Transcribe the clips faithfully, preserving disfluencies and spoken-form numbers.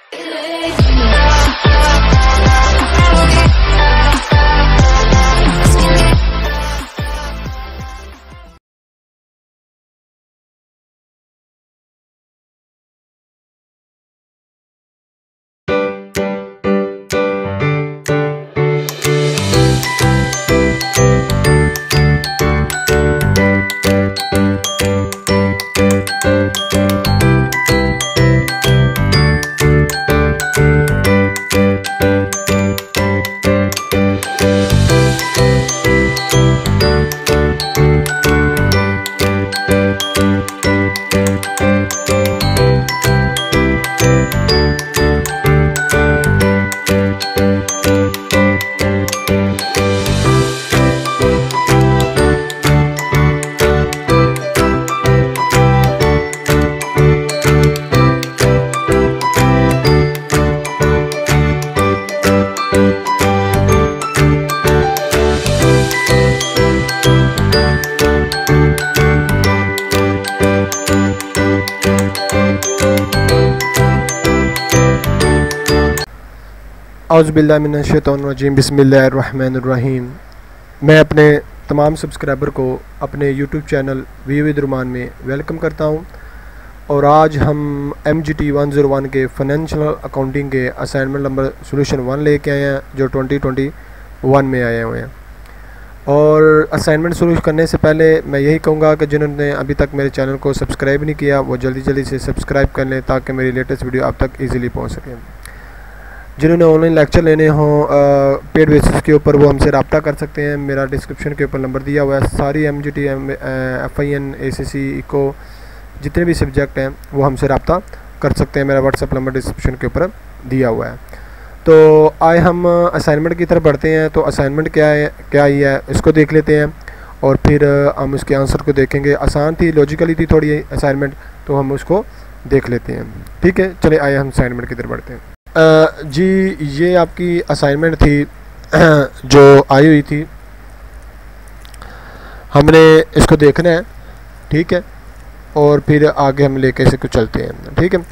औज़ुबिल्लाहिमिनश्शैतानिर्रजीम बिस्मिल्लाहिर्रहमानिर्रहीम। मैं अपने तमाम सब्सक्राइबर को अपने YouTube channel we with Ruman में वेलकम करता हूं। और आज हम M G T one zero one के फाइनेंशियल अकाउंटिंग के असाइनमेंट नंबर सोल्यूशन वन लेके आए हैं, जो ट्वेंटी ट्वेंटी वन में आए हुए हैं। और असाइनमेंट शुरू करने से पहले मैं यही कहूँगा कि जिन्होंने अभी तक मेरे चैनल को सब्सक्राइब नहीं किया वो जल्दी जल्दी से सब्सक्राइब कर लें, ताकि मेरी लेटेस्ट वीडियो आप तक ईज़िली पहुँच सके। जिन्होंने ऑनलाइन लेक्चर लेने हों पेड बेसिस के ऊपर, वो हमसे रब्ता कर सकते हैं। मेरा डिस्क्रिप्शन के ऊपर नंबर दिया हुआ है। सारी M G T M F I N A C C eco जितने भी सब्जेक्ट हैं वो हमसे रब्ता कर सकते हैं। मेरा व्हाट्सअप नंबर डिस्क्रिप्शन के ऊपर दिया हुआ है। तो आए हम असाइनमेंट की तरफ बढ़ते हैं। तो असाइनमेंट क्या है, क्या ही है, इसको देख लेते हैं और फिर हम उसके आंसर को देखेंगे। आसान थी, लॉजिकली थी थोड़ी असाइनमेंट, तो हम उसको देख लेते हैं। ठीक है, चले आए हम असाइनमेंट की तरफ बढ़ते हैं। Uh, जी ये आपकी असाइनमेंट थी जो आई हुई थी, हमने इसको देखना है। ठीक है, और फिर आगे हम लेके इसे कुछ चलते हैं। ठीक है,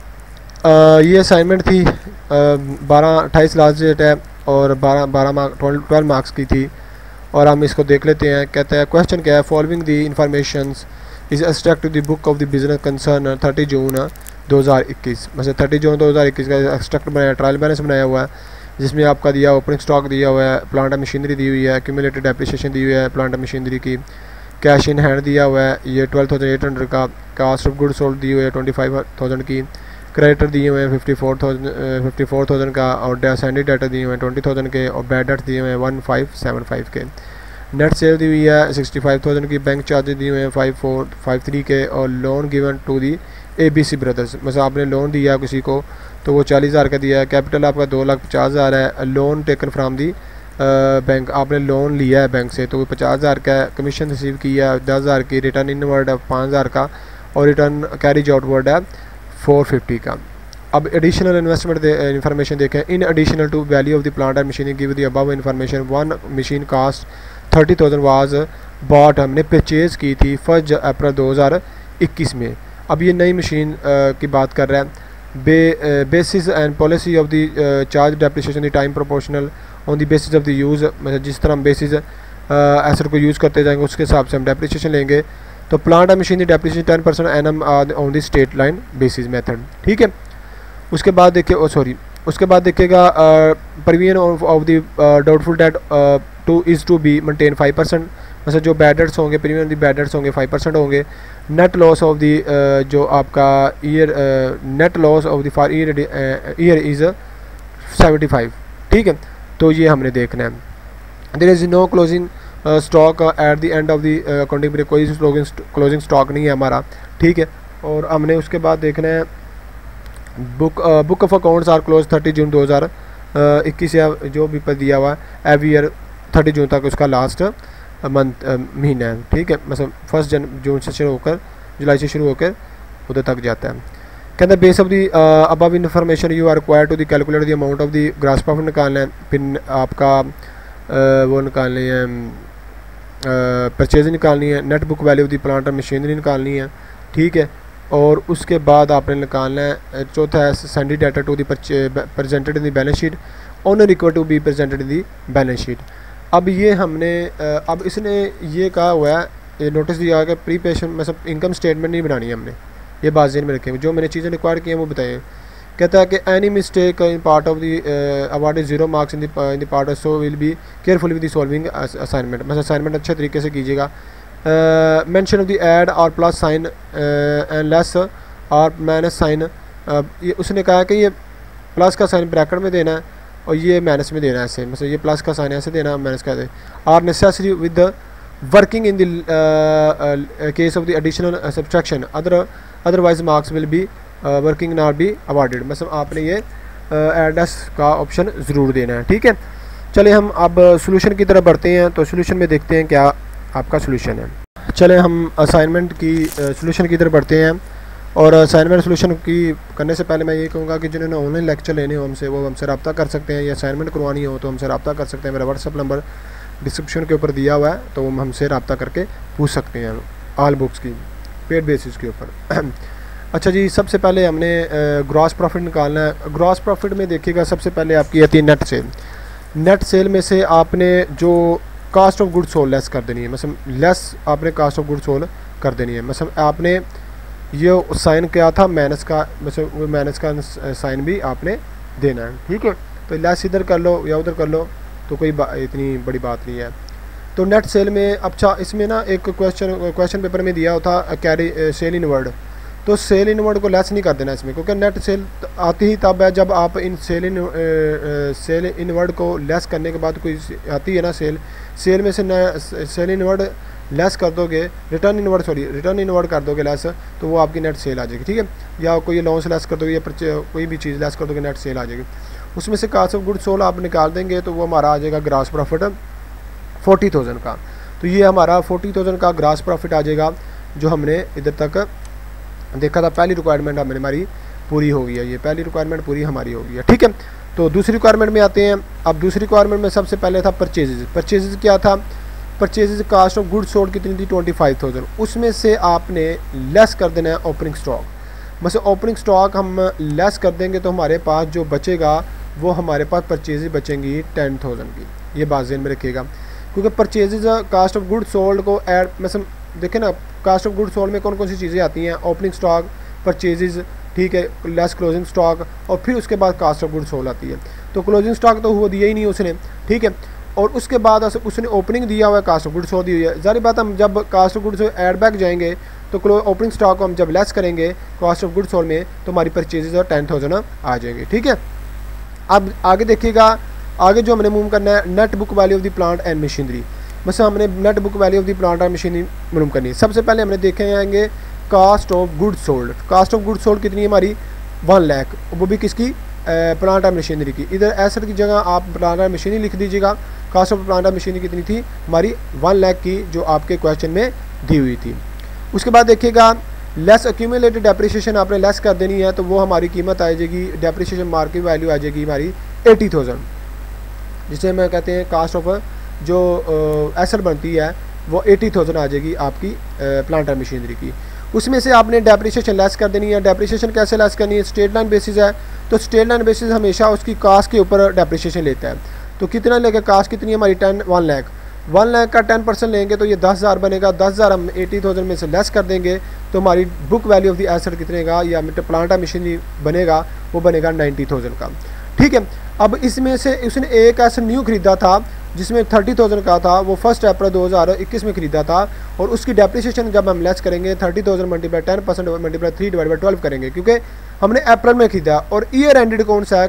uh, ये असाइनमेंट थी बारह अट्ठाईस लास्ट डेट है और बारह बारह मार्क ट्वेल्व मार्क्स की थी। और हम इसको देख लेते हैं। कहते हैं क्वेश्चन क्या है, following the informations is extract to the book of the business concern thirty June दो हज़ार इक्कीस। मतलब थर्टी जून दो हज़ार इक्कीस का एक्सट्रैक्ट बनाया, ट्रायल बैलेंस बनाया हुआ है, जिसमें आपका दिया ओपनिंग स्टॉक दिया हुआ है, प्लांट एंड मशीनरी दी हुई है, एक्यूमुलेटेड डेप्रिसिएशन दी हुई है प्लांट एंड मशीनरी की, कैश इन हैंड दिया हुआ है ये ट्वेल्व थाउजेंड एट हंड्रेड का, कास्ट ऑफ गुड सोल्ड दी हुई है ट्वेंटी फाइव थाउजेंड की, क्रेडिटर दिए हुए हैं fifty four thousand fifty four thousand का, और सैंडी डाटा दिए हुए हैं ट्वेंटी थाउजेंड के, और बैड डेट्स दिए हुए हैं वन फाइव सेवन फाइव के, नेट सेल दी हुई है सिक्सटी फाइव थाउजेंड की, बैंक चार्जेस दिए हुए हैं फाइव फोर फाइव थ्री के, और loan given to the A B C brothers. मतलब आपने लोन दिया किसी को तो वो चालीस हज़ार का दिया है। कैपिटल आपका दो लाख पचास हज़ार है। Loan taken from the bank, आपने लोन लिया है बैंक से तो वो पचास हज़ार का है। कमीशन रिसीव किया है दस हज़ार की, रिटर्न इनवर्ड है पाँच हज़ार का, और रिटर्न कैरिज आउटवर्ड है फोर फिफ्टी का। अब एडिशनल इन्वेस्टमेंट इन्फॉर्मेशन देखें। In additional to value of the plant and machinery give the above information one machine cost thirty thousand was bought, हमने परचेज़ की थी फर्स्ट अप्रैल दो हज़ार इक्कीस में। अब ये नई मशीन की बात कर रहा है। बे basis and policy of the charge depreciation the time proportional on the basis of the use, मतलब जिस तरह हम बेसिस एसेट को यूज़ करते जाएंगे उसके हिसाब से हम डेप्रिसिएशन लेंगे। तो plant and machinery depreciation ten percent annum on the straight line basis method. ठीक है, उसके बाद देखिए ओ सॉरी उसके बाद देखिएगा provision of the doubtful debt to is to be maintain five percent, मतलब जो बैड डेट्स होंगे प्रीमियम दी बैड डेट्स होंगे फाइव परसेंट होंगे। नेट लॉस ऑफ दी जो आपका year net loss of the for year year is seventy five. ठीक है, तो ये हमने देखना है। There is no closing stock at the end of the accounting period, कोई क्लोजिंग स्टॉक नहीं है हमारा। ठीक है, और हमने उसके बाद देखना है book book of accounts are close thirty June दो हज़ार इक्कीस या जो भी पर दिया हुआ है एवरी ईयर थर्टी जून तक उसका लास्ट मंथ महीना है। ठीक है, मतलब फर्स्ट जन जून से शुरू होकर जुलाई से शुरू होकर उधर तक जाता है। कहते हैं base of the above information you are require to the calculate the amount of the gross profit निकालना है, फिर आपका uh, वो निकालनी है परचेज uh, निकालनी है, net book value of the plant और मशीनरी निकालनी है। ठीक है, और उसके बाद आपने निकालना है चौथा है sundry data to the presented in the balance sheet on required to be presented in the balance sheet. अब ये हमने अब इसने ये कहा हुआ है, ये नोटिस दिया कि प्री पेशन मतलब इनकम स्टेटमेंट नहीं बनानी है हमने, ये बात ज़हन में रखें। जो मैंने चीज़ें रिक्वायर की हैं वो बताएं। कहता है कि any mistake in part of the award is zero marks in the part so will be careful with the solving assignment, मतलब असाइनमेंट अच्छे तरीके से कीजिएगा। मेंशन ऑफ द ऐड और प्लस साइन एंड लेस और माइनस साइन, ये उसने कहा कि ये प्लस का साइन ब्रैकेट में देना है और ये माइनस में देना है ऐसे, मतलब ये प्लस का साइन ऐसे देना है माइनस का दे। Are necessary with the working in the case of the additional subtraction other otherwise marks will be working not be awarded, मतलब आपने ये एडस का ऑप्शन ज़रूर देना है। ठीक है, चले हम अब सोल्यूशन की तरफ बढ़ते हैं। तो सोल्यूशन में देखते हैं क्या आपका सोल्यूशन है। चले हम असाइनमेंट की सोल्यूशन की तरफ बढ़ते हैं। और असाइनमेंट सोल्यूशन की करने से पहले मैं ये कहूँगा कि जिन्होंने ऑनलाइन लेक्चर लेने हो हमसे वो हमसे रब्ता कर सकते हैं, या असाइनमेंट करवानी हो तो हमसे रब्ता कर सकते हैं। मेरा व्हाट्सअप नंबर डिस्क्रिप्शन के ऊपर दिया हुआ है, तो हम हमसे रब्ता करके पूछ सकते हैं ऑल बुक्स की पेड बेसिस के ऊपर। अच्छा जी, सबसे पहले हमने ग्रॉस प्रॉफिट निकालना है। ग्रॉस प्रॉफिट में देखिएगा सबसे पहले आपकी आती है नेट सेल। नेट सेल में से आपने जो cost of good sold less कर देनी है, मतलब लेस आपने कास्ट ऑफ गुड सोल्ड कर देनी है। मतलब आपने ये साइन किया था माइनस का, मतलब वो माइनस का साइन भी आपने देना है। ठीक है, तो लेस इधर कर लो या उधर कर लो तो कोई इतनी बड़ी बात नहीं है। तो नेट सेल में अच्छा इसमें ना एक क्वेश्चन क्वेश्चन पेपर में दिया होता कैरी सेल इन वर्ड, तो सेल इन वर्ड को लेस नहीं कर देना इसमें, क्योंकि नेट सेल आती ही तब है जब आप in sale in sale inward को लेस करने के बाद कोई आती है ना सेल, सेल में से न सेल इन वर्ड लेस कर दोगे, return inward sorry return inward कर दोगे लेस, तो वो आपकी नेट सेल आ जाएगी। ठीक है, या कोई अलाउंस लेस कर दोगे या कोई भी चीज़ लेस कर दोगे नेट सेल आ जाएगी। उसमें से कास्ट ऑफ गुड सोल्ड आप निकाल देंगे तो वो हमारा आ जाएगा ग्रास प्रॉफिट फोर्टी थाउजेंड का। तो ये हमारा फोर्टी थाउजेंड का ग्रास प्रॉफिट आ जाएगा जो हमने इधर तक देखा था। पहली रिक्वायरमेंट हमें हमारी पूरी हो गई है, ये पहली रिक्वायरमेंट पूरी हमारी हो गई है। ठीक है, तो दूसरी रिक्वायरमेंट में आते हैं। अब दूसरी रिक्वायरमेंट में सबसे पहले था परचेजेज। परचेजेज क्या था? Purchases cost of good sold कितनी थी? Twenty five thousand. उसमें से आपने लेस कर देना है ओपनिंग स्टॉक। बस ओपनिंग स्टॉक हम लेस कर देंगे तो हमारे पास जो बचेगा वो हमारे पास परचेजेज बचेंगी टेन थाउजेंड की। ये बात ज़हन में रखिएगा, क्योंकि purchases cost of good sold को ऐड मतलब देखें ना, कास्ट ऑफ गुड सोल्ड में कौन कौन सी चीज़ें आती हैं? ओपनिंग स्टॉक, परचेजेज, ठीक है, लेस क्लोजिंग स्टॉक, और फिर उसके बाद कास्ट ऑफ गुड सोल्ड आती है। तो क्लोजिंग स्टॉक तो हुआ दिया ही नहीं उसने, ठीक है, और उसके बाद उसने ओपनिंग दिया हुआ है, कास्ट ऑफ गुड सोल्ड दी हुई है। जारी बात, हम जब cost of good sold add back जाएंगे तो ओपनिंग स्टॉक को हम जब लेस करेंगे कास्ट ऑफ गुड सोल्ड में तो हमारी परचेजेज और टेन थाउजेंड आ जाएंगे। ठीक है, अब आगे देखिएगा, आगे जो हमने मूव करना है net book value of the plant and machinery. बस हमने net book value of the plant and machinery मालूम करनी है। सबसे पहले हमने देखे आएंगे cost of good sold. Cost of good sold कितनी है हमारी? वन लाख, वो भी किसकी? प्लांट एंड मशीनरी की। इधर एसेट की जगह आप प्लांट एंड मशीनरी लिख दीजिएगा। Cost of plant and machinery कितनी थी हमारी? वन लाख की, जो आपके क्वेश्चन में दी हुई थी। उसके बाद देखिएगा लेस एक्यूमुलेटेड डेप्रिसिएशन आपने लेस कर देनी है, तो वो हमारी कीमत आ जाएगी, डेप्रिसिएशन मार्केट वैल्यू आ जाएगी हमारी एटी थाउजेंड, जिसे मैं कहते हैं कास्ट ऑफ जो एसेट बनती है वो एटी थाउजेंड आ जाएगी आपकी प्लांट एंड मशीनरी की। उसमें से आपने डेप्रिसिएशन लेस कर देनी है। डेप्रिसिएशन कैसे लेस करनी है? स्ट्रेट लाइन बेसिस है, तो स्ट्रेट लाइन बेसिस हमेशा उसकी कास्ट के ऊपर डेप्रिसिएशन लेता है। तो कितना लेगा? कास्ट कितनी है हमारी? Ten one lakh one lakh का टेन परसेंट लेंगे तो ये दस हज़ार बनेगा। दस हज़ार हम एटी थाउजेंड में से लेस कर देंगे तो हमारी book value of the asset कितने का या प्लांट एंड मशीनरी बनेगा? वो बनेगा नाइन्टी थाउजेंड का। ठीक है, अब इसमें से उसने एक एसेट न्यू खरीदा था जिसमें थर्टी थाउजेंड का था, वो फर्स्ट अप्रैल दो हज़ार इक्कीस में खरीदा था, और उसकी डेप्रिसिएशन जब हम लेस करेंगे thirty thousand multiply ten percent multiply three divide by twelve करेंगे, क्योंकि हमने अप्रैल में खरीदा और ईयर एंडेड कौन सा है?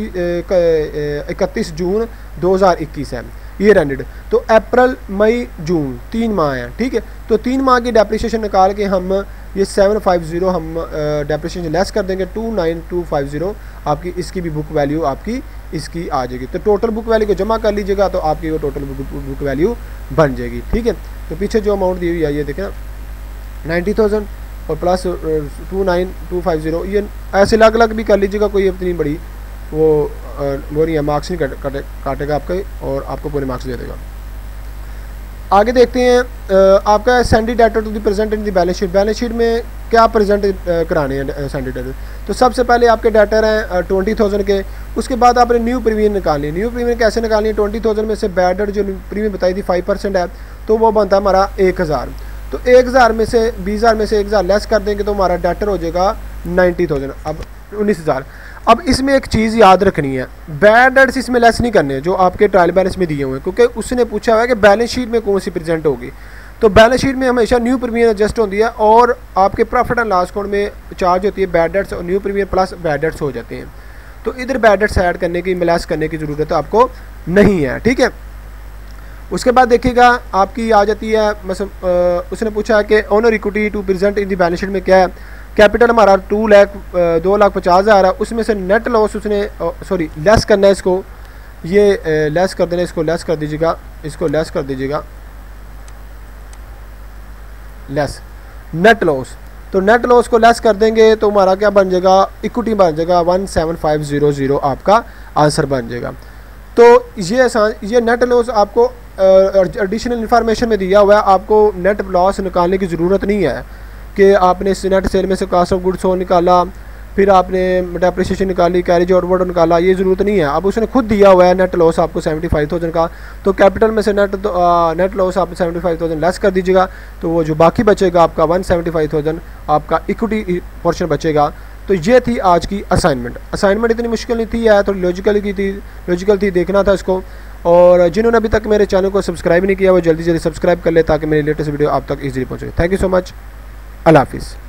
इकतीस जून दो हज़ार इक्कीस है ईयर एंडेड। तो अप्रैल मई जून तीन माह हैं। ठीक है, तो तीन माह की डेप्रिसिएशन निकाल के हम ये सेवन फाइव ज़ीरो हम डेप्रिसिएशन लेस कर देंगे, two nine two five zero आपकी इसकी भी बुक वैल्यू आपकी इसकी आ जाएगी। तो टोटल बुक वैल्यू को जमा कर लीजिएगा तो आपकी वो टोटल बुक, बुक वैल्यू बन जाएगी। ठीक है, तो पीछे जो अमाउंट दी हुई है ये देखें नाइन्टी थाउजेंड और plus two nine two five zero, ये ऐसे अलग अलग भी कर लीजिएगा, कोई इतनी बड़ी वो वो नहीं है, मार्क्स नहीं काटे काटेगा आपके और आपको पूरे मार्क्स दे देगा। आगे देखते हैं आपका सेंडी data to the present in the balance sheet. Balance sheet में क्या प्रेजेंट कराने हैं सेंडी डाटा। तो सबसे पहले आपके डाटा हैं ट्वेंटी थाउजेंड के, उसके बाद आपने न्यू प्रीमियम निकालनी है। न्यू प्रीमियम कैसे निकालनी है, ट्वेंटी थाउजेंड में से बैड डेट जो प्रीमियम बताई थी फाइव परसेंट है, तो वो बनता है हमारा एक हज़ार। तो एक हज़ार में से बीस हज़ार में से एक हज़ार लेस कर देंगे तो हमारा डाटा हो जाएगा नाइन्टी थाउजेंड, अब उन्नीस हज़ार। अब इसमें एक चीज़ याद रखनी है, बैड डेट्स इसमें लेस नहीं करने जो आपके ट्रायल बैलेंस में दिए हुए हैं, क्योंकि उसने पूछा हुआ है कि बैलेंस शीट में कौन सी प्रेजेंट होगी। तो बैलेंस शीट में हमेशा न्यू प्रीमियम एडजस्ट होती है और आपके प्रॉफिट एंड लॉस अकाउंट में चार्ज होती है बैड डेट्स, और new premium plus bad debts हो जाते हैं। तो इधर बैड डेट्स ऐड करने की लेस करने की ज़रूरत आपको नहीं है, ठीक है। उसके बाद देखिएगा आपकी आ जाती है मतलब उसने पूछा है कि owner equity to present in the balance sheet में क्या है। कैपिटल हमारा टू लाख दो लाख पचास हज़ार है, उसमें से नेट लॉस उसने सॉरी लेस करना है इसको, ये लेस कर देना, इसको लेस कर दीजिएगा, इसको लेस कर दीजिएगा लेस नेट लॉस। तो नेट लॉस को लेस कर देंगे तो हमारा क्या बन जाएगा, इक्विटी बन जाएगा one seven five zero zero, आपका आंसर बन जाएगा। तो ये आसान ये नेट लॉस आपको एडिशनल इन्फॉर्मेशन में दिया हुआ है, आपको नेट लॉस निकालने की ज़रूरत नहीं है कि आपने इस नेट सेल में से कास्ट ऑफ गुड्स सोल्ड निकाला, फिर आपने डेप्रिसिएशन निकाली, कैरेज आउटवर्ड निकाला, ये ज़रूरत नहीं है। अब उसने खुद दिया हुआ है नेट लॉस आपको सेवेंटी फाइव थाउजेंड का, तो कैपिटल में से नेट तो, नेट लॉस आप सेवेंटी फाइव थाउजेंड लेस कर दीजिएगा, तो वो जो बाकी बचेगा आपका वन सेवेंटी फाइव थाउजेंड आपका इक्विटी पोर्शन बचेगा। तो ये थी आज की असाइनमेंट। असाइनमेंट इतनी मुश्किल नहीं थी, है थोड़ी लॉजिकल की थी, लॉजिकल थी, देखना था इसको। और जिन्होंने अभी तक मेरे चैनल को सब्सक्राइब नहीं किया वो जल्दी जल्दी सब्सक्राइब कर ले ताकि मेरी लेटेस्ट वीडियो आप तक ईजिली पहुँचे। थैंक यू सो मच, अल्लाह हाफिज़।